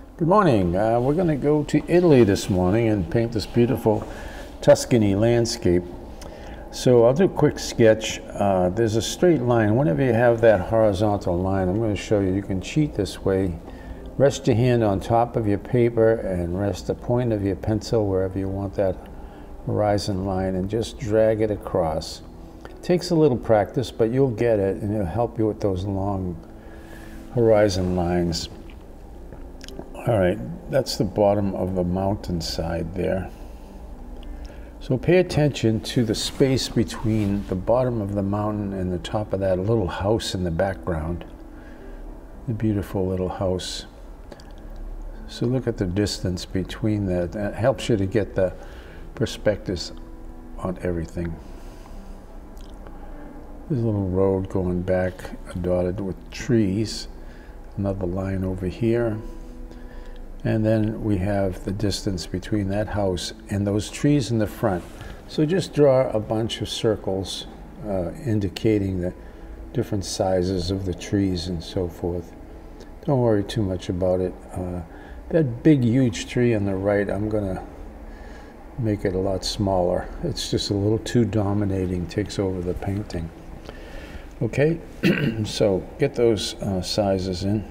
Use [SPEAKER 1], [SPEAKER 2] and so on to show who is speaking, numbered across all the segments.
[SPEAKER 1] Good morning. We're going to go to Italy this morning and paint this beautiful Tuscany landscape. So I'll do a quick sketch. There's a straight line. Whenever you have that horizontal line, I'm going to show you, you can cheat this way. Rest your hand on top of your paper and rest the point of your pencil wherever you want that horizon line and just drag it across. It takes a little practice, but you'll get it and it'll help you with those long horizon lines. All right, that's the bottom of the mountainside there. So pay attention to the space between the bottom of the mountain and the top of that little house in the background. The beautiful little house. So look at the distance between that. That helps you to get the perspectives on everything. There's a little road going back, dotted with trees. Another line over here. And then we have the distance between that house and those trees in the front. So just draw a bunch of circles indicating the different sizes of the trees and so forth. Don't worry too much about it. That big huge tree on the right, I'm gonna make it a lot smaller. It's just a little too dominating, takes over the painting. Okay, so get those sizes in.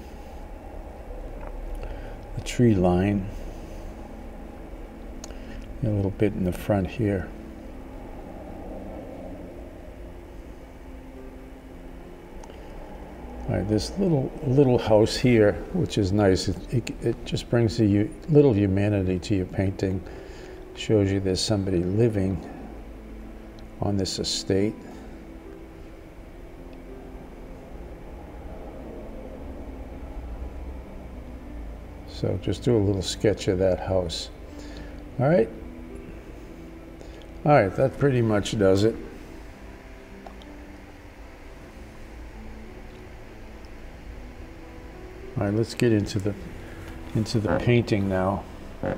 [SPEAKER 1] The tree line, a little bit in the front here. All right, this little house here, which is nice, it just brings a little humanity to your painting. Shows you there's somebody living on this estate. So just do a little sketch of that house. All right. All right, that pretty much does it. All right, let's get into the painting now. All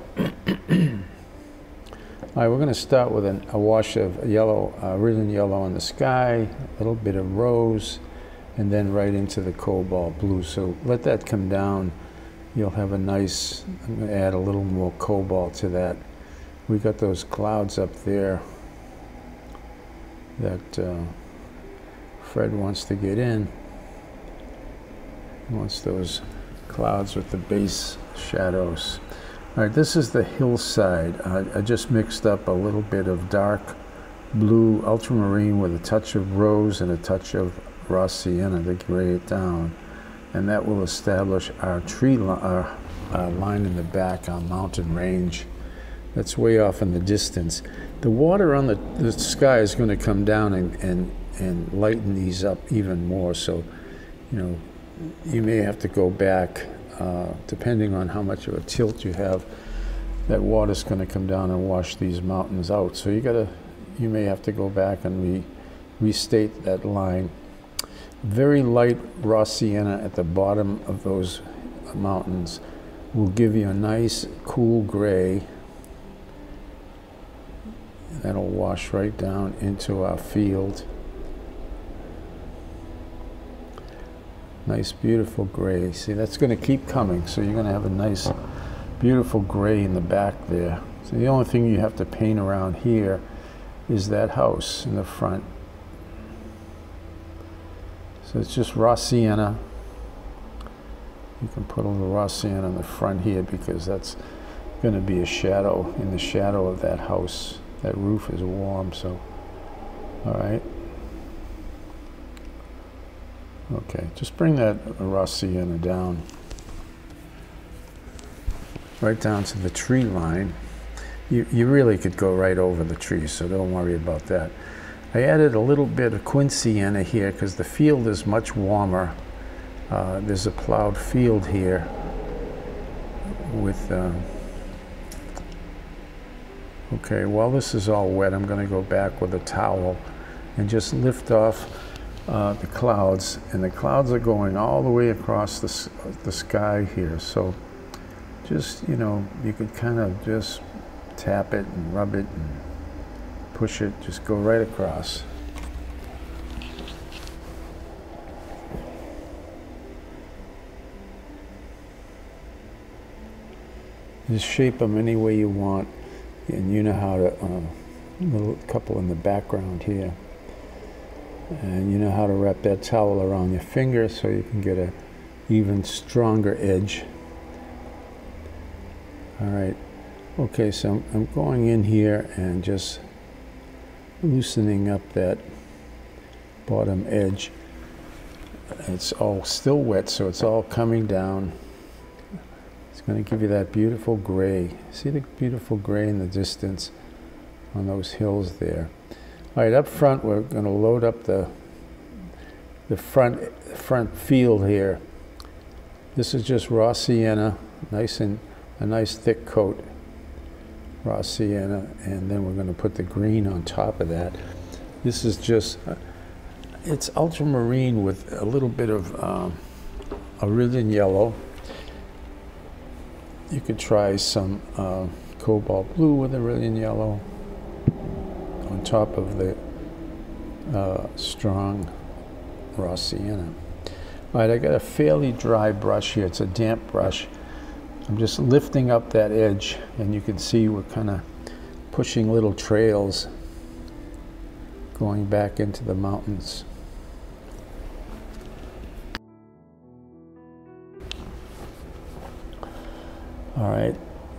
[SPEAKER 1] right, we're going to start with a wash of yellow, Ribbon yellow in the sky, a little bit of rose, and then right into the cobalt blue. So let that come down. You'll have a nice, I'm going to add a little more cobalt to that. We got those clouds up there that Fred wants to get in. He wants those clouds with the base shadows. All right, this is the hillside. I just mixed up a little bit of dark blue ultramarine with a touch of rose and a touch of raw sienna to gray it down. And that will establish our tree line in the back, our mountain range. That's way off in the distance. The water on the sky is going to come down and lighten these up even more. So, you know, you may have to go back, depending on how much of a tilt you have. That water's going to come down and wash these mountains out. So you may have to go back and restate that line. Very light raw sienna at the bottom of those mountains will give you a nice cool gray that'll wash right down into our field. Nice beautiful gray. See, that's going to keep coming, so you're going to have a nice beautiful gray in the back there. So the only thing you have to paint around here is that house in the front. So it's just raw sienna. You can put a little raw sienna in the front here because that's going to be a shadow, in the shadow of that house. That roof is warm, so, all right. Okay, just bring that raw sienna down. Right down to the tree line. You really could go right over the trees, so don't worry about that. I added a little bit of quince sienna here because the field is much warmer. There's a plowed field here with, okay, while this is all wet, I'm going to go back with a towel and just lift off the clouds. And the clouds are going all the way across the sky here. So just, you know, you could kind of just tap it and rub it and push it, just go right across. Just shape them any way you want, and you know how to, little couple in the background here. And you know how to wrap that towel around your finger so you can get a even stronger edge. All right, okay, so I'm going in here and just loosening up that bottom edge. It's all still wet, so it's all coming down. It's going to give you that beautiful gray. See the beautiful gray in the distance on those hills there. All right, up front, we're going to load up the front field here. This is just raw sienna, a nice thick coat, raw sienna, and then we're going to put the green on top of that. This is just, it's ultramarine with a little bit of Aureolin yellow. You could try some cobalt blue with Aureolin yellow on top of the strong raw sienna. All right, I got a fairly dry brush here. It's a damp brush. I'm just lifting up that edge, and you can see we're kind of pushing little trails going back into the mountains. All right,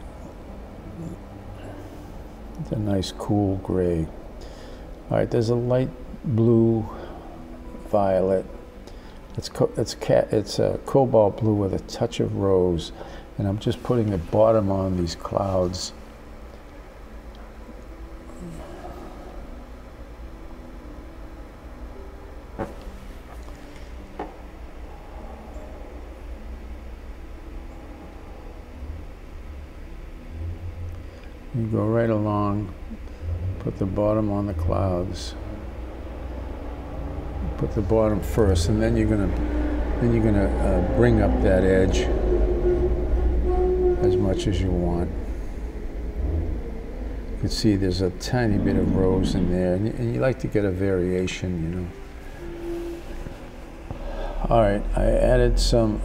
[SPEAKER 1] it's a nice cool gray. All right, there's a light blue violet. It's cobalt blue with a touch of rose, and I'm just putting the bottom on these clouds. You go right along, put the bottom on the clouds. Put the bottom first, and then you're gonna bring up that edge as much as you want. You can see there's a tiny bit of rose in there, and you like to get a variation, you know. All right, I added some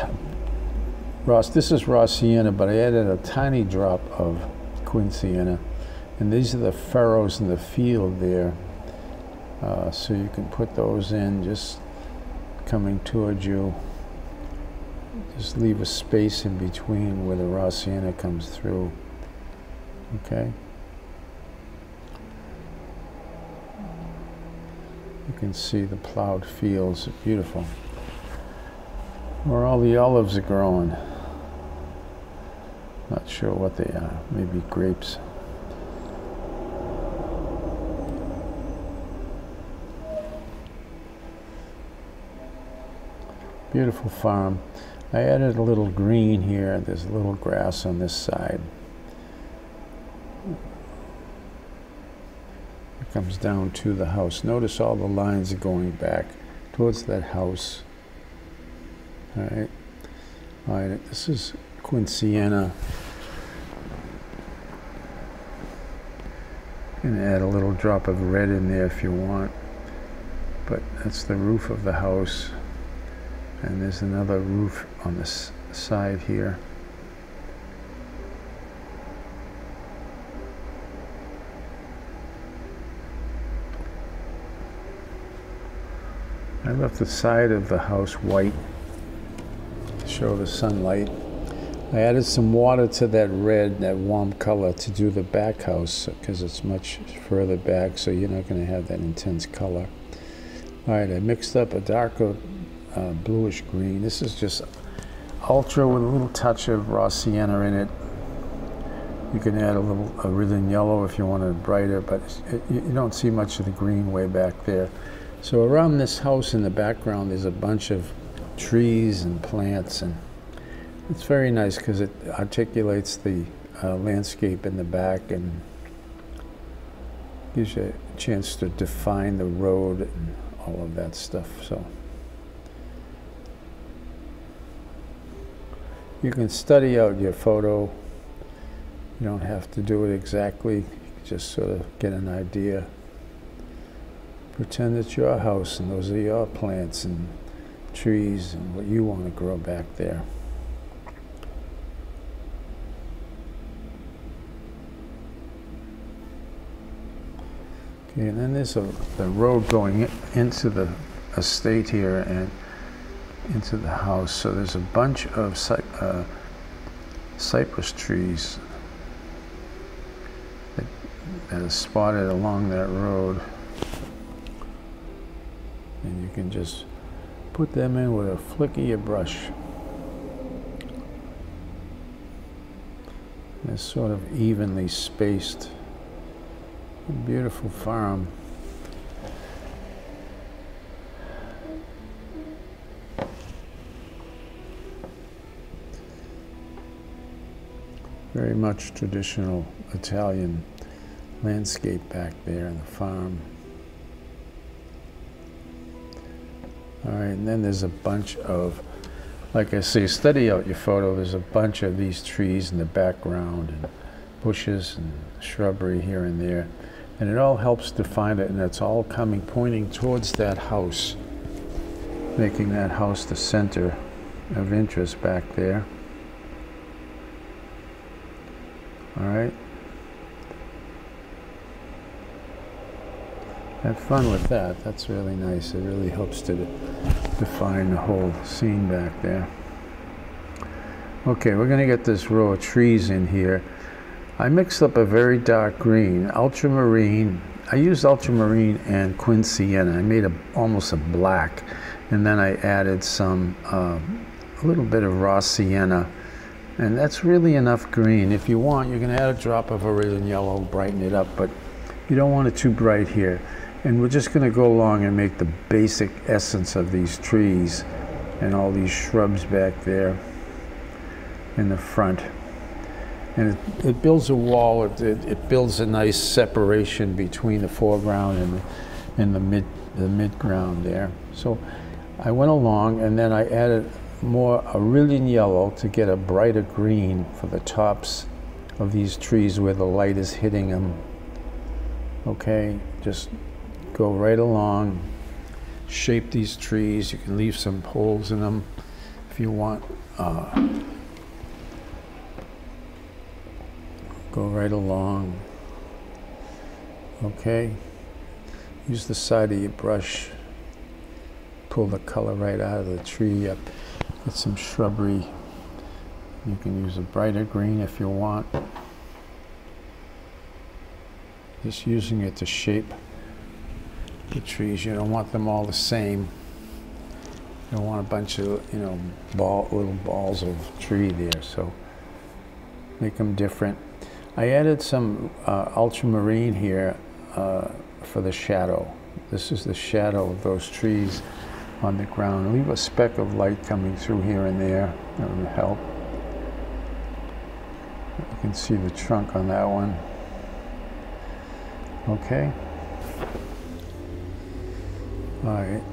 [SPEAKER 1] this is raw sienna, but I added a tiny drop of quin sienna, and these are the furrows in the field there. So you can put those in, just coming towards you. Just leave a space in between where the raw sienna comes through. Okay? You can see the plowed fields, beautiful. Where all the olives are growing. Not sure what they are, maybe grapes. Beautiful farm. I added a little green here. There's a little grass on this side. It comes down to the house. Notice all the lines are going back towards that house. All right. All right, this is quin sienna. You can add a little drop of red in there if you want. But that's the roof of the house. And there's another roof on this side here. I left the side of the house white to show the sunlight. I added some water to that red, that warm color, to do the back house because it's much further back, so you're not going to have that intense color. All right, I mixed up a darker bluish green. This is just ultra with a little touch of raw sienna in it. You can add a little Aureolin yellow if you want it brighter, but you don't see much of the green way back there. So around this house in the background there's a bunch of trees and plants, and it's very nice because it articulates the landscape in the back and gives you a chance to define the road and all of that stuff. So you can study out your photo. You don't have to do it exactly. You can just sort of get an idea. Pretend it's your house and those are your plants and trees and what you want to grow back there. Okay, and then there's the road going into the estate here and into the house. So there's a bunch of cypress trees that are spotted along that road. And you can just put them in with a flick of your brush. They're sort of evenly spaced. A beautiful farm. Very much traditional Italian landscape back there in the farm. All right, and then there's a bunch of, like I say, study out your photo. There's a bunch of these trees in the background and bushes and shrubbery here and there. And it all helps define it, and it's all pointing towards that house, making that house the center of interest back there. All right. Have fun with that. That's really nice. It really helps to define the whole scene back there. Okay, we're going to get this row of trees in here. I mixed up a very dark green, ultramarine. I used ultramarine and quin sienna. I made almost a black, and then I added some a little bit of raw sienna, and that's really enough green. If you want, you can add a drop of Aurelian yellow, brighten it up, but you don't want it too bright here. And we're just going to go along and make the basic essence of these trees and all these shrubs back there in the front. And it builds a wall, it builds a nice separation between the foreground and the midground there. So I went along, and then I added more Aurelian yellow to get a brighter green for the tops of these trees where the light is hitting them. Okay, just go right along, shape these trees. You can leave some holes in them if you want. Go right along. Okay. Use the side of your brush. Pull the color right out of the tree up. Get some shrubbery. You can use a brighter green if you want. Just using it to shape the trees. You don't want them all the same. You don't want a bunch of, little balls of tree there. So make them different. I added some ultramarine here for the shadow. This is the shadow of those trees on the ground. Leave a speck of light coming through here and there. That would help. You can see the trunk on that one. Okay. All right.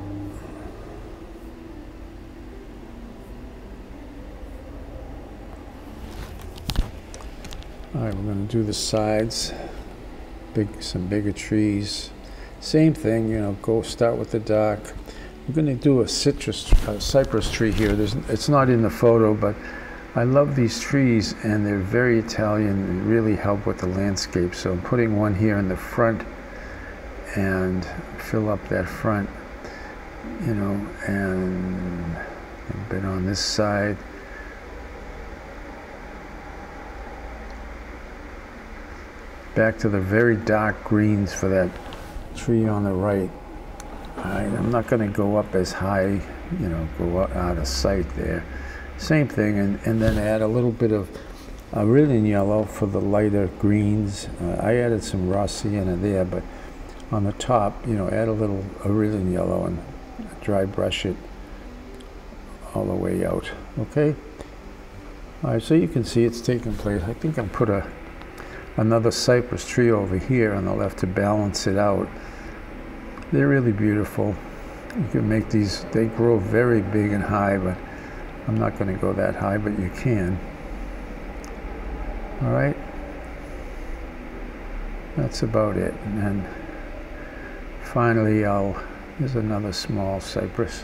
[SPEAKER 1] All right, we're going to do the sides, some bigger trees. Same thing, go start with the dark. We're going to do a cypress tree here. It's not in the photo, but I love these trees, and they're very Italian. They really help with the landscape. So I'm putting one here in the front and fill up that front, and a bit on this side. Back to the very dark greens for that tree on the right. I'm not going to go up as high, go out of sight there. Same thing, and then add a little bit of Aurelian yellow for the lighter greens. I added some raw sienna there, but on the top, add a little Aurelian yellow and dry brush it all the way out. Okay? All right, so you can see it's taking place. I think I'll put another cypress tree over here on the left to balance it out. They're really beautiful. You can make these, they grow very big and high, but I'm not going to go that high, but you can. All right. That's about it. And then finally, here's another small cypress.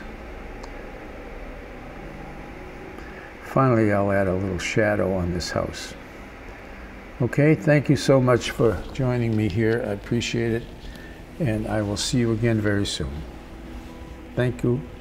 [SPEAKER 1] Finally, I'll add a little shadow on this house. Okay, thank you so much for joining me here. I appreciate it. and I will see you again very soon. Thank you.